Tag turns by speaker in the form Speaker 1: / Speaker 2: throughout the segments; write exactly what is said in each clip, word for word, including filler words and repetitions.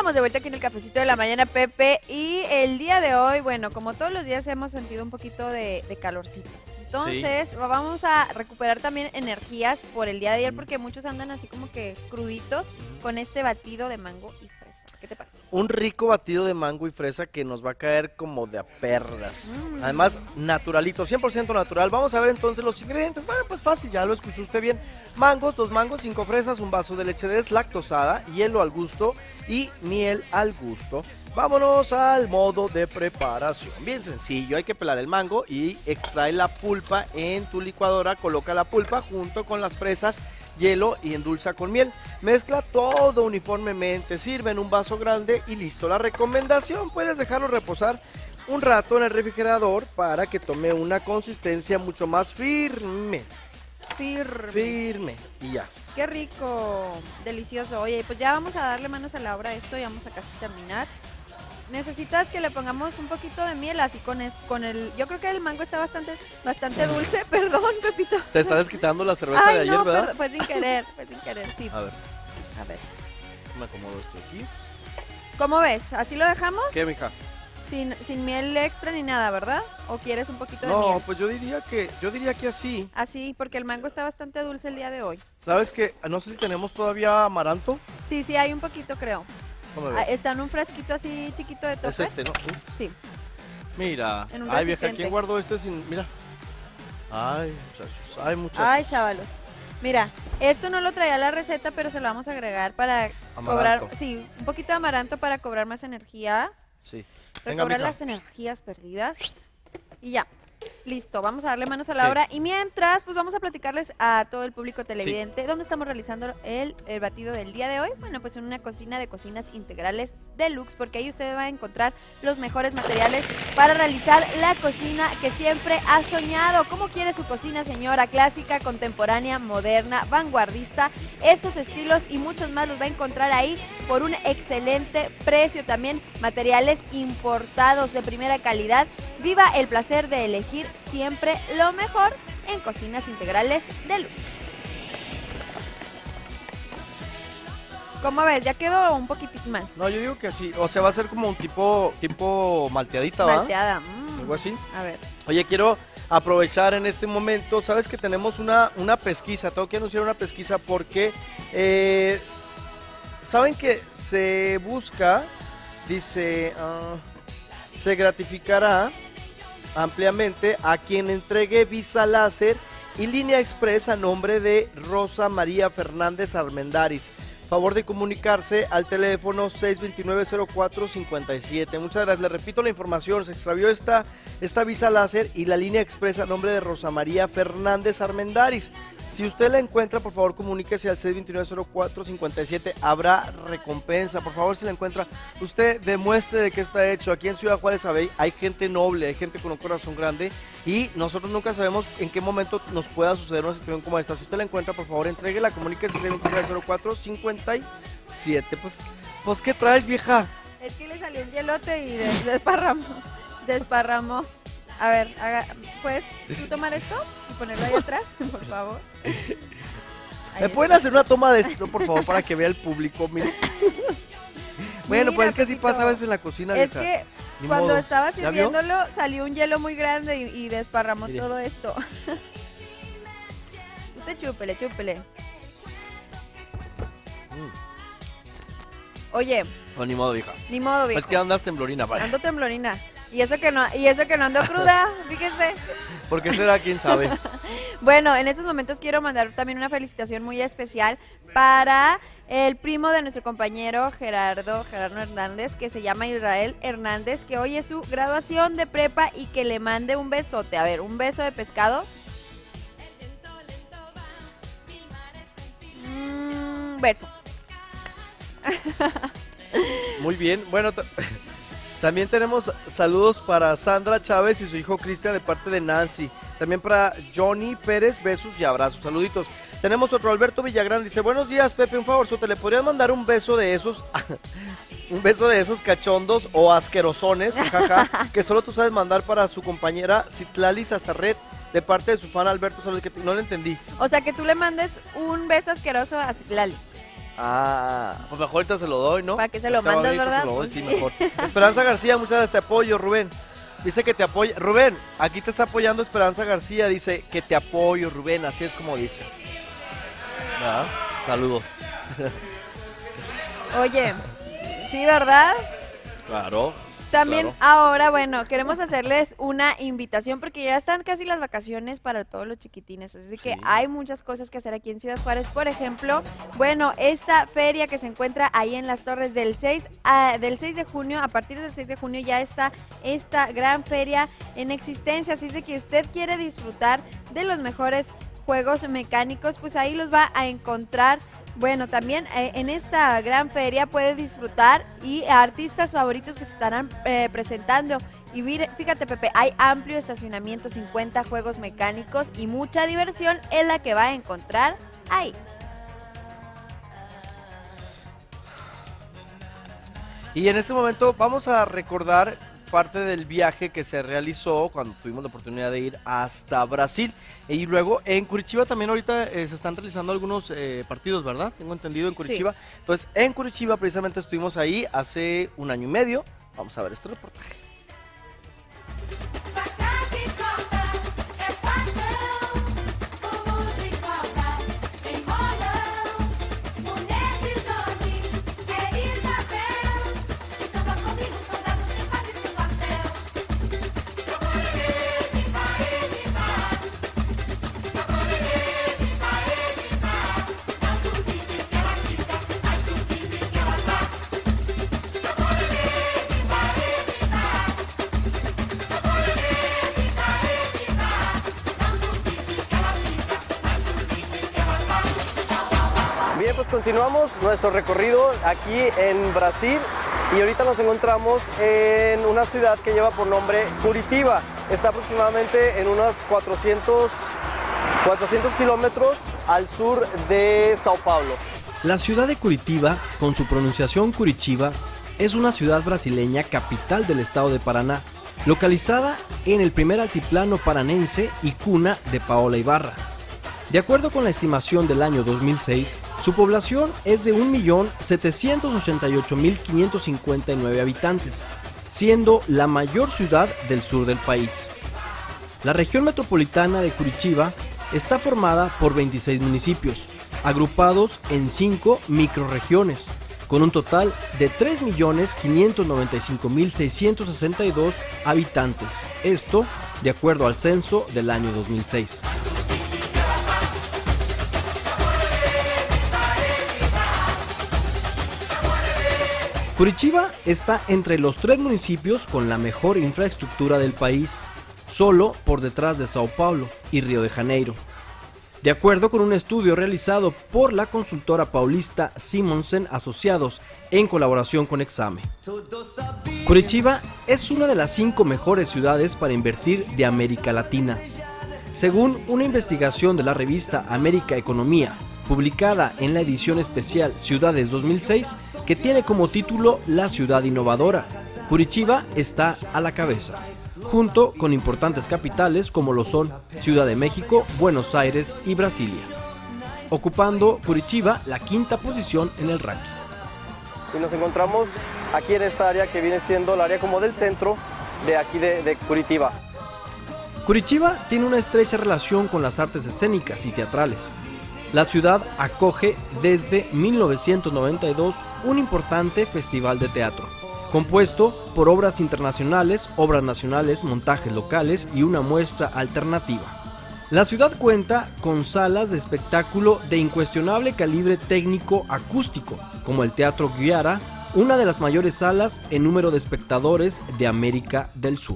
Speaker 1: estamos de vuelta aquí en el Cafecito de la Mañana, Pepe, y el día de hoy, bueno, como todos los días hemos sentido un poquito de, de calorcito. Entonces, sí. vamos a recuperar también energías por el día de ayer, porque muchos andan así como que cruditos con este batido de mango y fresa. ¿Qué te parece?
Speaker 2: Un rico batido de mango y fresa que nos va a caer como de a perlas. Mm. Además, naturalito, cien por ciento natural. Vamos a ver entonces los ingredientes. Bueno, pues fácil, ya lo escuchó usted bien. Mangos, dos mangos, cinco fresas, un vaso de leche deslactosada, hielo al gusto y miel al gusto. Vámonos al modo de preparación. Bien sencillo, hay que pelar el mango y extrae la pulpa en tu licuadora. Coloca la pulpa junto con las fresas, hielo y endulza con miel. Mezcla todo uniformemente, sirve en un vaso grande y listo. La recomendación, puedes dejarlo reposar un rato en el refrigerador para que tome una consistencia mucho más firme.
Speaker 1: Firme.
Speaker 2: Firme. Y ya.
Speaker 1: Qué rico, delicioso. Oye, pues ya vamos a darle manos a la obra a esto y vamos a casi terminar. Necesitas que le pongamos un poquito de miel, así con, es, con el... Yo creo que el mango está bastante bastante dulce, perdón, Pepito.
Speaker 2: Te estás quitando la cerveza
Speaker 1: Ay,
Speaker 2: de ayer,
Speaker 1: no,
Speaker 2: ¿verdad?
Speaker 1: Perdón, fue sin querer, fue sin querer, sí.
Speaker 2: A ver.
Speaker 1: A ver.
Speaker 2: Me acomodo esto aquí.
Speaker 1: ¿Cómo ves? ¿Así lo dejamos?
Speaker 2: ¿Qué, mija?
Speaker 1: Sin, sin miel extra ni nada, ¿verdad? ¿O quieres un poquito de
Speaker 2: no,
Speaker 1: miel?
Speaker 2: No, pues yo diría que yo diría que así.
Speaker 1: Así, porque el mango está bastante dulce el día de hoy.
Speaker 2: ¿Sabes qué? No sé si tenemos todavía amaranto.
Speaker 1: Sí, sí, hay un poquito, creo.
Speaker 2: Ah,
Speaker 1: está en un frasquito así chiquito de tope.
Speaker 2: Es este, ¿no? Uh.
Speaker 1: Sí.
Speaker 2: Mira. Ay, vieja, ¿quién guardó este sin...? Mira. Ay, muchachos. Ay, muchachos.
Speaker 1: Ay, chavalos. Mira, esto no lo traía la receta, pero se lo vamos a agregar para
Speaker 2: amaranto.
Speaker 1: Cobrar... Sí, un poquito de amaranto para cobrar más energía.
Speaker 2: Sí.
Speaker 1: Venga, recobrar las energías perdidas. Y ya. Listo, vamos a darle manos a la obra. Y mientras, pues vamos a platicarles a todo el público televidente sí. dónde estamos realizando el, el batido del día de hoy. Bueno, pues en una cocina de cocinas integrales deluxe, porque ahí usted va a encontrar los mejores materiales para realizar la cocina que siempre ha soñado. ¿Cómo quiere su cocina, señora? Clásica, contemporánea, moderna, vanguardista. Estos estilos y muchos más los va a encontrar ahí por un excelente precio. También materiales importados de primera calidad. Viva el placer de elegir siempre lo mejor en Cocinas Integrales Deluxe. ¿Cómo ves? Ya quedó un poquitito más.
Speaker 2: No, yo digo que así, o sea, va a ser como un tipo tipo malteadita, ¿va?
Speaker 1: Malteada. Mm.
Speaker 2: Algo así.
Speaker 1: A ver.
Speaker 2: Oye, quiero aprovechar en este momento, sabes que tenemos una, una pesquisa, tengo que anunciar una pesquisa porque eh, saben que se busca, dice, uh, se gratificará ampliamente a quien entregue visa láser y línea express a nombre de Rosa María Fernández Armendáriz. Favor de comunicarse al teléfono seis dos nueve, cero cuatro cinco siete. Muchas gracias. Le repito la información. Se extravió esta, esta visa láser y la línea express a nombre de Rosa María Fernández Armendáriz. Si usted la encuentra, por favor, comuníquese al seis dos nueve, cero cuatro cinco siete. Habrá recompensa. Por favor, si la encuentra, usted demuestre de qué está hecho. Aquí en Ciudad Juárez hay gente noble, hay gente con un corazón grande y nosotros nunca sabemos en qué momento nos pueda suceder una situación como esta. Si usted la encuentra, por favor, entréguela, comuníquese al seis dos nueve, cero cuatro cinco siete. Pues, pues, ¿qué traes, vieja?
Speaker 1: Es que le salió un hielote y des desparramó. Desparramó. A ver, haga, ¿puedes tú tomar esto y ponerlo ahí atrás, por favor?
Speaker 2: ¿Me pueden hacer una toma de esto, por favor, para que vea el público? Mire. Bueno,
Speaker 1: Mira,
Speaker 2: pues es que así
Speaker 1: Pepito,
Speaker 2: pasa a veces en la cocina,
Speaker 1: es
Speaker 2: vieja.
Speaker 1: que
Speaker 2: Ni
Speaker 1: cuando
Speaker 2: modo.
Speaker 1: estaba sirviéndolo salió un hielo muy grande y, y desparramó Mire. todo esto. Usted chúpele, chúpele.
Speaker 2: Mm.
Speaker 1: Oye.
Speaker 2: No, ni modo, vieja.
Speaker 1: Ni modo, vieja.
Speaker 2: Es que andas temblorina, vaya.
Speaker 1: Ando temblorina. Y eso que no, y eso que no ando cruda, fíjense.
Speaker 2: ¿Por qué será? ¿Quién sabe?
Speaker 1: Bueno, en estos momentos quiero mandar también una felicitación muy especial para el primo de nuestro compañero Gerardo, Gerardo Hernández, que se llama Israel Hernández, que hoy es su graduación de prepa y que le mande un besote. A ver, un beso de pescado. Mm, beso.
Speaker 2: Muy bien, bueno, también tenemos saludos para Sandra Chávez y su hijo Cristian de parte de Nancy. También para Johnny Pérez, besos y abrazos, saluditos. Tenemos otro, Alberto Villagrán, dice, buenos días, Pepe, un favor, ¿te le podrías mandar un beso de esos, un beso de esos cachondos o asquerosones, jaja, que solo tú sabes mandar para su compañera Citlali Zazarret, de parte de su fan Alberto, ¿sabes? Que no le entendí.
Speaker 1: O sea, que tú le mandes un beso asqueroso a Citlali.
Speaker 2: Ah, pues mejor ahorita se lo doy, ¿no?
Speaker 1: Para que se lo
Speaker 2: Ahorita
Speaker 1: mandas,
Speaker 2: ahorita
Speaker 1: ¿verdad?
Speaker 2: Se lo doy,
Speaker 1: Pues
Speaker 2: sí,
Speaker 1: sí.
Speaker 2: mejor. Esperanza García, muchas gracias, te apoyo, Rubén. Dice que te apoya. Rubén, aquí te está apoyando Esperanza García, dice que te apoyo, Rubén, así es como dice. ¿Verdad? Saludos.
Speaker 1: Oye, sí, ¿verdad?
Speaker 2: Claro.
Speaker 1: También
Speaker 2: claro.
Speaker 1: ahora, bueno, queremos hacerles una invitación porque ya están casi las vacaciones para todos los chiquitines, así que
Speaker 2: Sí.
Speaker 1: hay muchas cosas que hacer aquí en Ciudad Juárez. Por ejemplo, bueno, esta feria que se encuentra ahí en las Torres del seis, a, del seis de junio, a partir del seis de junio ya está esta gran feria en existencia, así de que usted quiere disfrutar de los mejores juegos mecánicos, pues ahí los va a encontrar. Bueno, también eh, en esta gran feria puedes disfrutar y a artistas favoritos que se estarán eh, presentando. Y mire, fíjate, Pepe, hay amplio estacionamiento, cincuenta juegos mecánicos y mucha diversión en la que va a encontrar ahí.
Speaker 2: Y en este momento vamos a recordar parte del viaje que se realizó cuando tuvimos la oportunidad de ir hasta Brasil. Y luego en Curitiba también ahorita eh, se están realizando algunos eh, partidos, ¿verdad? Tengo entendido en Curitiba. Sí. Entonces en Curitiba precisamente estuvimos ahí hace un año y medio. Vamos a ver este reportaje. Bien, pues continuamos nuestro recorrido aquí en Brasil y ahorita nos encontramos en una ciudad que lleva por nombre Curitiba. Está aproximadamente en unos cuatrocientos kilómetros al sur de Sao Paulo.
Speaker 3: La ciudad de Curitiba, con su pronunciación Curitiba, es una ciudad brasileña capital del estado de Paraná, localizada en el primer altiplano paranense y cuna de Paola Ibarra. De acuerdo con la estimación del año dos mil seis, su población es de un millón setecientos ochenta y ocho mil quinientos cincuenta y nueve habitantes, siendo la mayor ciudad del sur del país. La región metropolitana de Curitiba está formada por veintiséis municipios, agrupados en cinco microrregiones, con un total de tres millones quinientos noventa y cinco mil seiscientos sesenta y dos habitantes, esto de acuerdo al censo del año dos mil seis. Curitiba está entre los tres municipios con la mejor infraestructura del país, solo por detrás de Sao Paulo y Río de Janeiro. De acuerdo con un estudio realizado por la consultora paulista Simonsen Asociados en colaboración con Exame, Curitiba es una de las cinco mejores ciudades para invertir de América Latina. Según una investigación de la revista América Economía, publicada en la edición especial Ciudades dos mil seis, que tiene como título La Ciudad Innovadora, Curitiba está a la cabeza, junto con importantes capitales como lo son Ciudad de México, Buenos Aires y Brasilia, ocupando Curitiba la quinta posición en el ranking.
Speaker 2: Y nos encontramos aquí en esta área que viene siendo el área como del centro de aquí de, de Curitiba.
Speaker 3: Curitiba tiene una estrecha relación con las artes escénicas y teatrales. La ciudad acoge desde mil novecientos noventa y dos un importante festival de teatro, compuesto por obras internacionales, obras nacionales, montajes locales y una muestra alternativa. La ciudad cuenta con salas de espectáculo de incuestionable calibre técnico acústico, como el Teatro Guiara, una de las mayores salas en número de espectadores de América del Sur.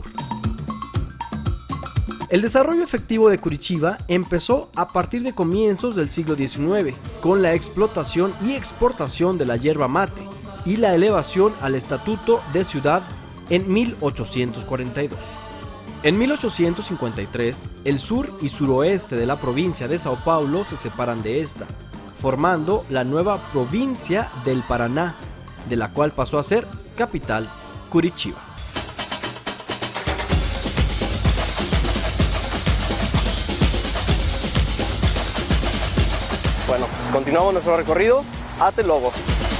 Speaker 3: El desarrollo efectivo de Curitiba empezó a partir de comienzos del siglo diecinueve, con la explotación y exportación de la yerba mate y la elevación al estatuto de ciudad en mil ochocientos cuarenta y dos. En mil ochocientos cincuenta y tres, el sur y suroeste de la provincia de Sao Paulo se separan de esta, formando la nueva provincia del Paraná, de la cual pasó a ser capital Curitiba.
Speaker 2: Bueno, pues continuamos nuestro recorrido Hazte el logo.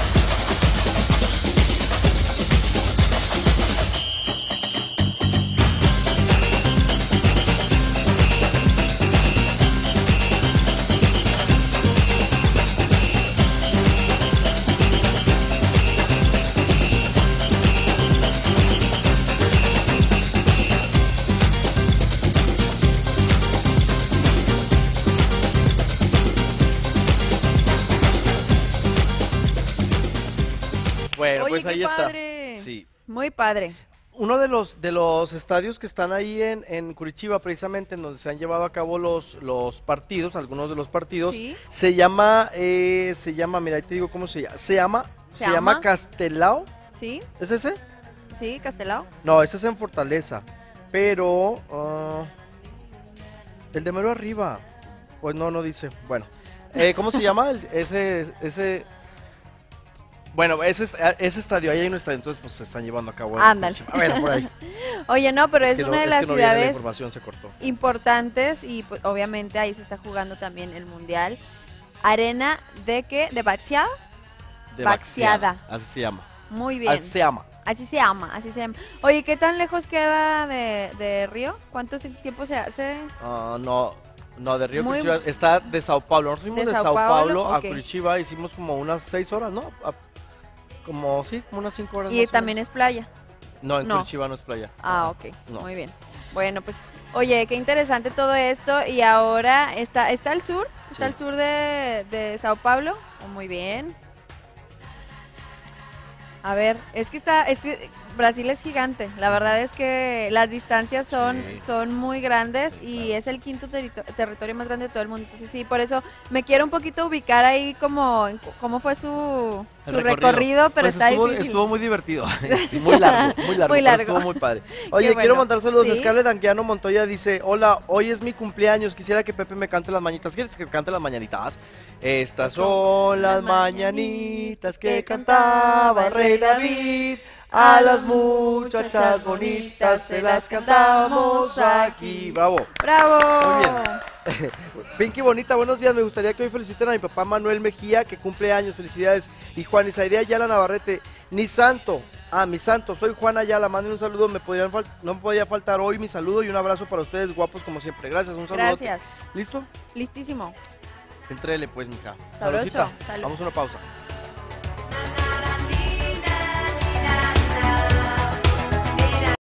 Speaker 2: Bueno,
Speaker 1: Oye,
Speaker 2: pues
Speaker 1: qué
Speaker 2: ahí
Speaker 1: padre.
Speaker 2: está. Sí.
Speaker 1: Muy padre.
Speaker 2: Uno de los de los estadios que están ahí en, en Curitiba, precisamente en donde se han llevado a cabo los, los partidos, algunos de los partidos,
Speaker 1: Sí.
Speaker 2: se llama, eh, se llama, mira, ahí te digo cómo se llama, se llama,
Speaker 1: ¿Se
Speaker 2: se, llama
Speaker 1: llama?
Speaker 2: Castelao,
Speaker 1: ¿Sí?
Speaker 2: ¿es ese?
Speaker 1: ¿Sí, Castelao?
Speaker 2: No, ese es en Fortaleza, pero ah, el de mero arriba, pues no, no dice, bueno, eh, ¿cómo se llama? El- ese, ese, bueno, ese, est- ese estadio, ahí hay un estadio, entonces pues se están llevando a cabo. en
Speaker 1: Ándale.
Speaker 2: Curitiba. Bueno, por ahí.
Speaker 1: Oye, no, pero es,
Speaker 2: que no-
Speaker 1: una de
Speaker 2: es
Speaker 1: las
Speaker 2: que no viene la
Speaker 1: ciudades
Speaker 2: información, se cortó.
Speaker 1: importantes y pues obviamente ahí se está jugando también el mundial. Arena de qué? ¿De Baxiada?
Speaker 2: De
Speaker 1: Baxiada.
Speaker 2: Baxiada, así se llama.
Speaker 1: Muy bien.
Speaker 2: Así se llama.
Speaker 1: Así se llama, así se llama. Oye, ¿qué tan lejos queda de, de Río? ¿Cuánto se- tiempo se hace?
Speaker 2: Ah, no, no, de Río
Speaker 1: Muy-
Speaker 2: Curitiba, está de Sao Paulo. Nosotros fuimos
Speaker 1: ¿De
Speaker 2: de,
Speaker 1: Sao
Speaker 2: Sao Paulo,
Speaker 1: Paulo?
Speaker 2: a
Speaker 1: Ok.
Speaker 2: Curitiba, hicimos como unas seis horas, ¿no? A- como, sí, como unas cinco horas.
Speaker 1: Y
Speaker 2: más o
Speaker 1: también
Speaker 2: menos.
Speaker 1: es playa.
Speaker 2: No, en
Speaker 1: no.
Speaker 2: Curitiba no es playa.
Speaker 1: Ah, ok.
Speaker 2: No.
Speaker 1: Muy bien. Bueno, pues, oye, qué interesante todo esto. Y ahora está, está al sur, está
Speaker 2: Sí.
Speaker 1: al sur de, de Sao Paulo. Oh, muy bien. A ver, es que está, es que Brasil es gigante. La verdad es que las distancias son,
Speaker 2: Sí.
Speaker 1: son muy grandes y es el quinto terito- territorio más grande de todo el mundo. Entonces sí, por eso me quiero un poquito ubicar ahí como en cu- cómo fue su,
Speaker 2: El
Speaker 1: su recorrido, pero
Speaker 2: Pues
Speaker 1: está
Speaker 2: estuvo,
Speaker 1: difícil.
Speaker 2: estuvo muy divertido, sí, muy largo, muy largo,
Speaker 1: Muy
Speaker 2: pero
Speaker 1: largo.
Speaker 2: estuvo muy padre. Oye,
Speaker 1: Qué
Speaker 2: quiero
Speaker 1: bueno.
Speaker 2: mandar saludos.
Speaker 1: ¿Sí?
Speaker 2: Scarlett Anguiano Montoya dice, hola, hoy es mi cumpleaños, quisiera que Pepe me cante las mañanitas. ¿Quieres que cante las mañanitas? Estas son las mañanitas que cantaba el rey David. A las muchachas bonitas se las cantamos aquí. Bravo.
Speaker 1: ¡Bravo!
Speaker 2: Muy bien. Pinky Bonita, buenos días. Me gustaría que hoy feliciten a mi papá Manuel Mejía, que cumple años. Felicidades. Y Juan Isaidea Ayala Navarrete. Ni santo. Ah, mi santo. Soy Juan Ayala. Manden un saludo. Me podrían fal- no me podía faltar hoy mi saludo y un abrazo para ustedes, guapos como siempre. Gracias. Un saludo.
Speaker 1: Gracias.
Speaker 2: ¿Listo?
Speaker 1: Listísimo.
Speaker 2: Entrele pues, mija.
Speaker 1: Sabroso.
Speaker 2: Salucita.
Speaker 1: Salud.
Speaker 2: Vamos a una pausa.